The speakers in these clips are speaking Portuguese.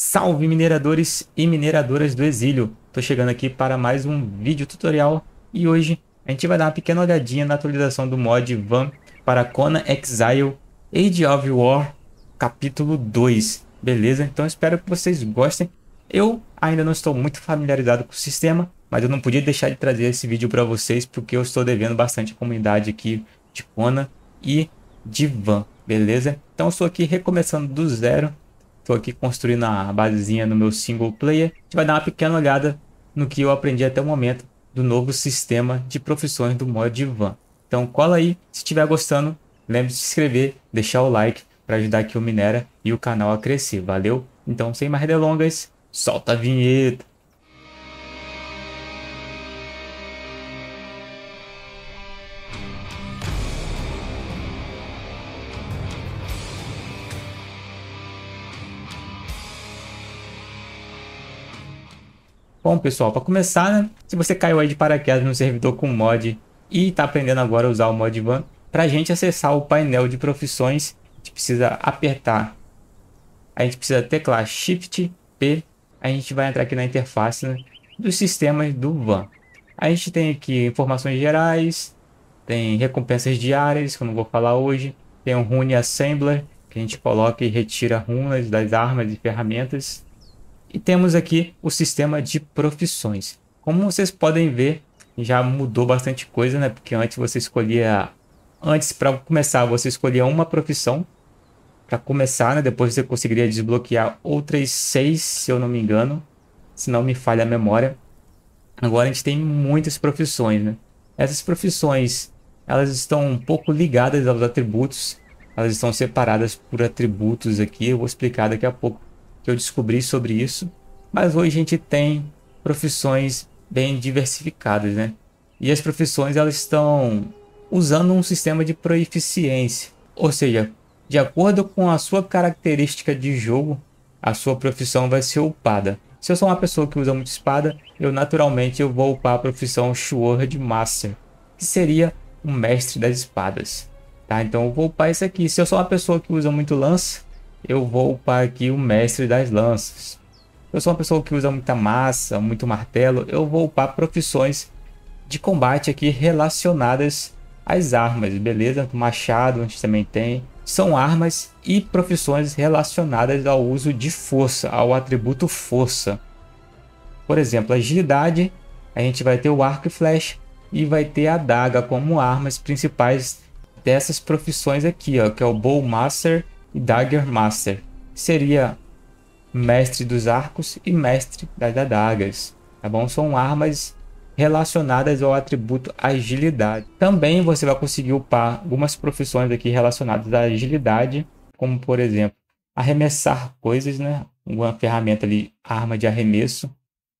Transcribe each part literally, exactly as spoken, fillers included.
Salve mineradores e mineradoras do exílio! Tô chegando aqui para mais um vídeo tutorial e hoje a gente vai dar uma pequena olhadinha na atualização do mod Van para Conan Exile Age of War capítulo dois, beleza? Então espero que vocês gostem. Eu ainda não estou muito familiarizado com o sistema, mas eu não podia deixar de trazer esse vídeo para vocês porque eu estou devendo bastante à comunidade aqui de Conan e de Van, beleza? Então eu estou aqui recomeçando do zero. Estou aqui construindo a basezinha no meu single player. A gente vai dar uma pequena olhada no que eu aprendi até o momento do novo sistema de profissões do mod Van. Então cola aí, se estiver gostando, lembre de se inscrever, deixar o like para ajudar aqui o Minera e o canal a crescer, valeu? Então sem mais delongas, solta a vinheta! Bom pessoal, para começar, né, se você caiu aí de paraquedas no servidor com mod e está aprendendo agora a usar o mod Van, para a gente acessar o painel de profissões, a gente precisa apertar, a gente precisa teclar Shift P, a gente vai entrar aqui na interface, né, dos sistemas do Van. A gente tem aqui informações gerais, tem recompensas diárias, que eu não vou falar hoje, tem um Rune Assembler, que a gente coloca e retira runas das armas e ferramentas. E temos aqui o sistema de profissões. Como vocês podem ver, já mudou bastante coisa, né? Porque antes você escolhia... Antes, para começar, você escolhia uma profissão. Para começar, né? Depois você conseguiria desbloquear outras seis, se eu não me engano. Se não me falha a memória. Agora a gente tem muitas profissões, né? Essas profissões, elas estão um pouco ligadas aos atributos. Elas estão separadas por atributos aqui. Eu vou explicar daqui a pouco que eu descobri sobre isso, mas hoje a gente tem profissões bem diversificadas, né? E as profissões elas estão usando um sistema de proeficiência, ou seja, de acordo com a sua característica de jogo, a sua profissão vai ser upada. Se eu sou uma pessoa que usa muito espada, eu naturalmente eu vou upar a profissão Sword Master, que seria um mestre das espadas, tá? Então eu vou upar isso aqui. Se eu sou uma pessoa que usa muito lança, eu vou upar aqui o mestre das lanças. Eu sou uma pessoa que usa muita massa, muito martelo, eu vou upar profissões de combate aqui relacionadas às armas, beleza? Machado a gente também tem. São armas e profissões relacionadas ao uso de força, ao atributo força. Por exemplo, agilidade, a gente vai ter o arco e flecha e vai ter a adaga como armas principais dessas profissões aqui, ó, que é o Bow Master e Dagger Master, seria mestre dos arcos e mestre das adagas, tá bom? São armas relacionadas ao atributo agilidade. Também você vai conseguir upar algumas profissões aqui relacionadas à agilidade, como por exemplo, arremessar coisas, né? Uma ferramenta ali, arma de arremesso,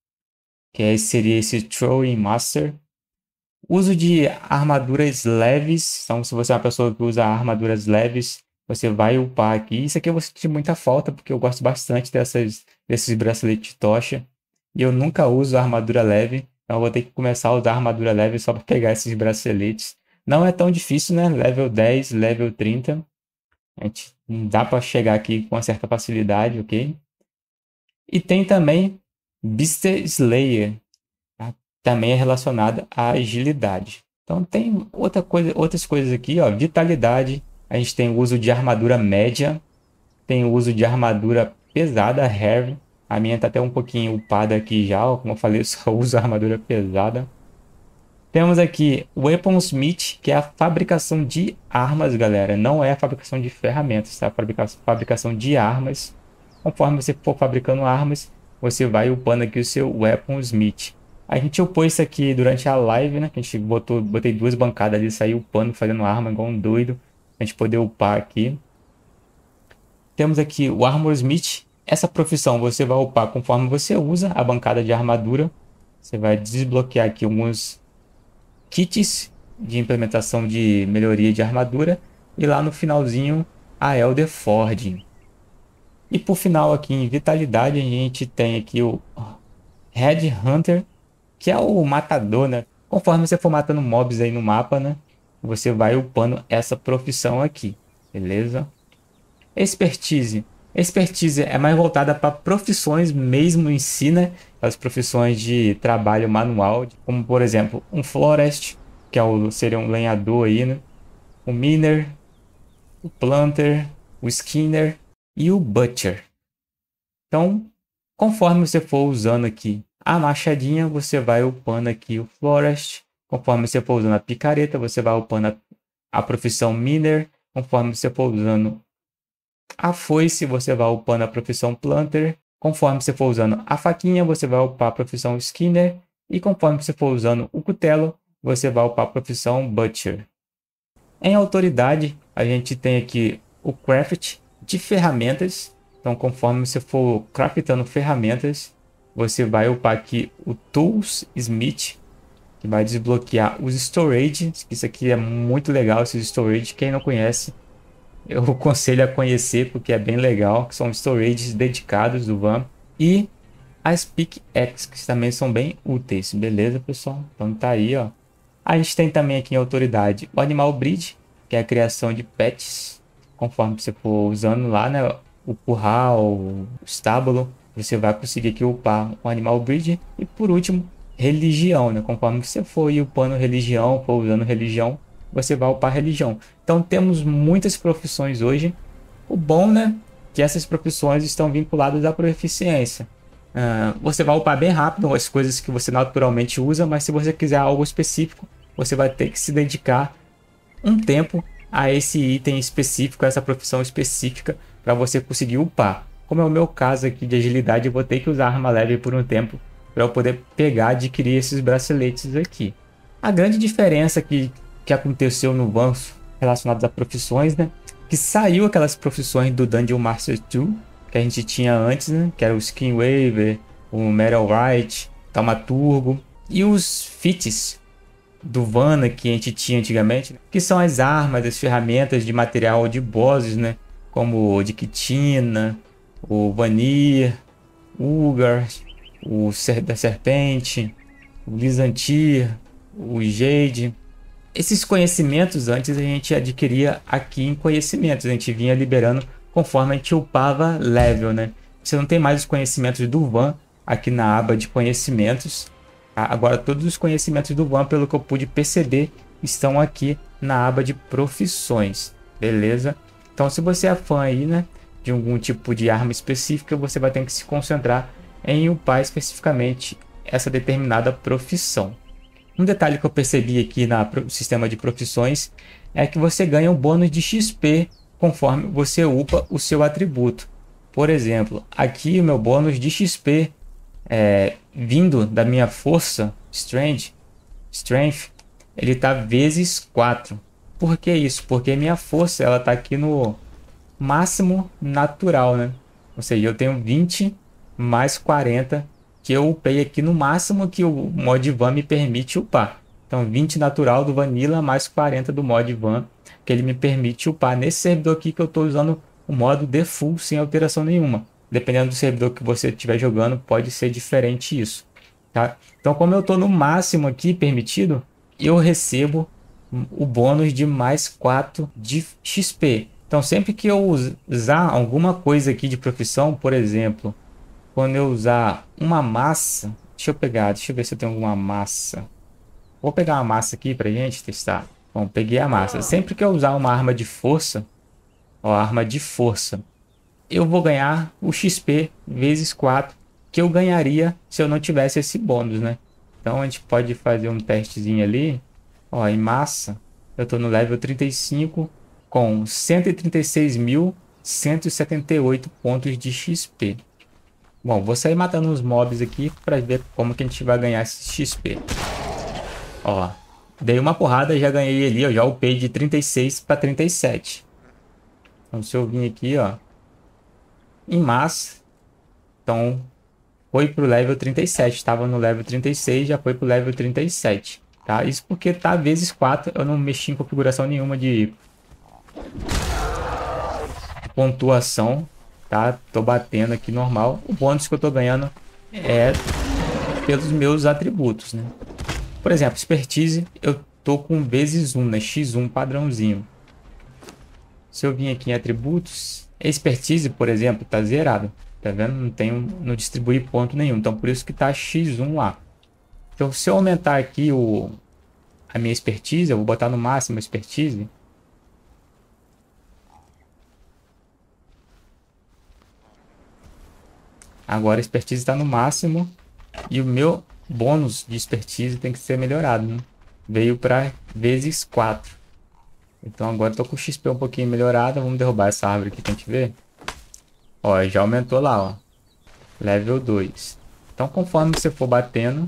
que é, seria esse Throwing Master. Uso de armaduras leves, então se você é uma pessoa que usa armaduras leves, você vai upar aqui. Isso aqui eu vou sentir muita falta, porque eu gosto bastante dessas, desses braceletes de tocha. E eu nunca uso armadura leve, então eu vou ter que começar a usar armadura leve só para pegar esses braceletes. Não é tão difícil, né? Level dez, level trinta. A gente dá para chegar aqui com uma certa facilidade, ok? E tem também Beast Slayer, tá? Também é relacionada à agilidade. Então tem outra coisa, outras coisas aqui, ó, vitalidade. A gente tem o uso de armadura média, tem o uso de armadura pesada, heavy. A minha tá até um pouquinho upada aqui já, ó. Como eu falei, eu só uso armadura pesada. Temos aqui o Weaponsmith, que é a fabricação de armas, galera. Não é a fabricação de ferramentas, tá? A fabricação de armas. Conforme você for fabricando armas, você vai upando aqui o seu Weaponsmith. A gente upou isso aqui durante a live, né? Que a gente botou, botei duas bancadas ali, saiu upando, fazendo arma igual um doido. A gente poder upar aqui. Temos aqui o Armorsmith. Essa profissão você vai upar conforme você usa a bancada de armadura. Você vai desbloquear aqui alguns kits de implementação de melhoria de armadura. E lá no finalzinho a Elder Forge. E por final aqui em vitalidade a gente tem aqui o Red Hunter, que é o matador, né? Conforme você for matando mobs aí no mapa, né? Você vai upando essa profissão aqui, beleza? Expertise. Expertise é mais voltada para profissões mesmo em si, né? As profissões de trabalho manual, como por exemplo, um florist, que é o, seria um lenhador aí, né? O miner, o planter, o skinner e o butcher. Então, conforme você for usando aqui a machadinha, você vai upando aqui o florist. Conforme você for usando a picareta, você vai upando a, a profissão miner. Conforme você for usando a foice, você vai upando a profissão planter. Conforme você for usando a faquinha, você vai upar a profissão skinner. E conforme você for usando o cutelo, você vai upar a profissão butcher. Em autoridade, a gente tem aqui o craft de ferramentas. Então, conforme você for craftando ferramentas, você vai upar aqui o Tools Smith, que vai desbloquear os storage. Isso aqui é muito legal, esses storage. Quem não conhece, eu aconselho a conhecer, porque é bem legal, que são storages dedicados do Van. E as pickaxes, que também são bem úteis, beleza, pessoal? Então tá aí, ó. A gente tem também aqui em autoridade o Animal Breed, que é a criação de pets. Conforme você for usando lá, né, o curral, o estábulo, você vai conseguir aqui upar o Animal Breed. E por último, religião, né? Conforme você for upando religião, for usando religião, você vai upar religião. Então temos muitas profissões hoje. O bom, né, que essas profissões estão vinculadas à proficiência. Uh, você vai upar bem rápido as coisas que você naturalmente usa, mas se você quiser algo específico, você vai ter que se dedicar um tempo a esse item específico, a essa profissão específica, para você conseguir upar. Como é o meu caso aqui de agilidade, eu vou ter que usar arma leve por um tempo para eu poder pegar, adquirir esses braceletes aqui. A grande diferença que, que aconteceu no Van relacionados a profissões, né, que saiu aquelas profissões do Dungeon Master dois, que a gente tinha antes, né? Que era o Skin Waver, o Metal Right, Taumaturgo e os Fits do Vana que a gente tinha antigamente, né? Que são as armas, as ferramentas de material de bosses, né? Como o de Quitina, o Vanir, o Ugar, o Ser da Serpente, o Lizantir, o Jade. Esses conhecimentos antes a gente adquiria aqui em conhecimentos, a gente vinha liberando conforme a gente upava level, né? Você não tem mais os conhecimentos do Van aqui na aba de conhecimentos. Tá? Agora todos os conhecimentos do Van, pelo que eu pude perceber, estão aqui na aba de profissões, beleza? Então se você é fã aí, né, de algum tipo de arma específica, você vai ter que se concentrar em upar especificamente essa determinada profissão. Um detalhe que eu percebi aqui no sistema de profissões é que você ganha um bônus de X P conforme você upa o seu atributo. Por exemplo, aqui o meu bônus de X P é, vindo da minha força, Strength, Strength, ele está vezes quatro. Por que isso? Porque minha força ela está aqui no máximo natural, né? Ou seja, eu tenho vinte mais quarenta que eu upei aqui no máximo que o mod Van me permite upar. Então vinte natural do Vanilla mais quarenta do mod Van, que ele me permite upar. Nesse servidor aqui que eu estou usando o modo default sem alteração nenhuma. Dependendo do servidor que você estiver jogando, pode ser diferente isso. Tá? Então como eu estou no máximo aqui permitido, eu recebo o bônus de mais quatro de X P. Então sempre que eu usar alguma coisa aqui de profissão, por exemplo, quando eu usar uma massa, deixa eu pegar, deixa eu ver se eu tenho alguma massa. Vou pegar uma massa aqui pra gente testar. Bom, peguei a massa. Sempre que eu usar uma arma de força, ó, arma de força, eu vou ganhar o X P vezes quatro que eu ganharia se eu não tivesse esse bônus, né? Então a gente pode fazer um testezinho ali. Ó, em massa, eu tô no level trinta e cinco com cento e trinta e seis mil cento e setenta e oito pontos de X P. Bom, vou sair matando uns mobs aqui para ver como que a gente vai ganhar esse X P. Ó, dei uma porrada e já ganhei ali, eu já upei de trinta e seis para trinta e sete. Então se eu vir aqui, ó, em massa, então foi pro level trinta e sete, estava no level trinta e seis, já foi pro level trinta e sete, tá? Isso porque tá vezes quatro, eu não mexi em configuração nenhuma de pontuação, tá? Tô batendo aqui normal. O bônus que eu tô ganhando é pelos meus atributos, né? Por exemplo, expertise, eu tô com vezes um, né? X um padrãozinho. Se eu vir aqui em atributos, Expertise, por exemplo, tá zerado. Tá vendo? Não tem, não distribui ponto nenhum. Então por isso que tá xis um lá. Então se eu aumentar aqui o, a minha expertise, eu vou botar no máximo a expertise. Agora a expertise está no máximo. E o meu bônus de expertise tem que ser melhorado, né? Veio para vezes quatro. Então agora estou com o X P um pouquinho melhorado. Vamos derrubar essa árvore aqui pra gente ver. Ó, já aumentou lá, ó. Level dois. Então conforme você for batendo,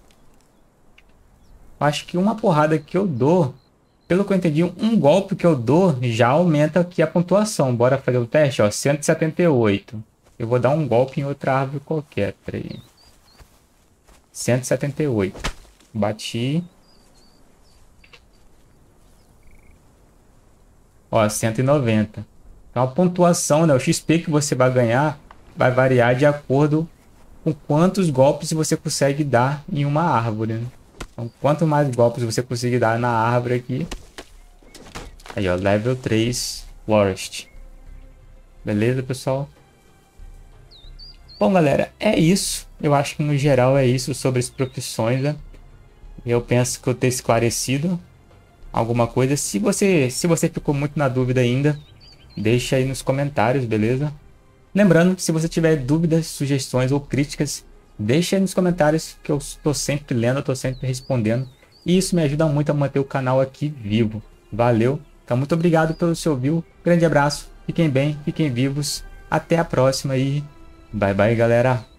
acho que uma porrada que eu dou, pelo que eu entendi, um golpe que eu dou já aumenta aqui a pontuação. Bora fazer o teste, ó, cento e setenta e oito. Eu vou dar um golpe em outra árvore qualquer, peraí. cento e setenta e oito. Bati. Ó, cento e noventa. Então a pontuação, né, o X P que você vai ganhar vai variar de acordo com quantos golpes você consegue dar em uma árvore, né? Então, quanto mais golpes você conseguir dar na árvore aqui. Aí, ó, level três Forest. Beleza, pessoal? Bom, galera, é isso. Eu acho que no geral é isso sobre as profissões, né? Eu penso que eu ter esclarecido alguma coisa. Se você, se você ficou muito na dúvida ainda, deixa aí nos comentários, beleza? Lembrando, se você tiver dúvidas, sugestões ou críticas, deixa aí nos comentários que eu estou sempre lendo, estou sempre respondendo. E isso me ajuda muito a manter o canal aqui vivo. Valeu, então muito obrigado pelo seu view. Grande abraço, fiquem bem, fiquem vivos. Até a próxima e bye bye, galera.